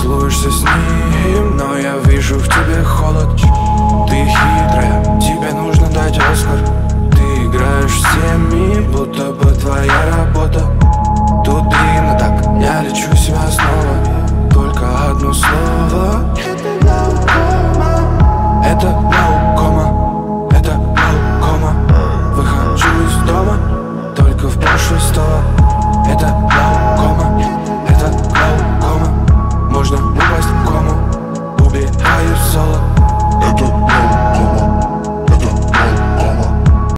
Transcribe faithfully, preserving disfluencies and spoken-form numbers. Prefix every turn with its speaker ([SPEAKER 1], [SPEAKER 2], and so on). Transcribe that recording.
[SPEAKER 1] целуешься с ним, но я вижу в тебе холод. Ты хитрая, тебе нужно дать Оскар. Ты играешь всеми, будто бы твоя работа. Тут длинно так, я лечу себя снова. Только одно слово. Это глаукома. Это глаукома. Это глаукома. Выхожу из дома только в полшестого. Это глаукома. Это глаукома. Можно упасть в кому. Убиваю соло.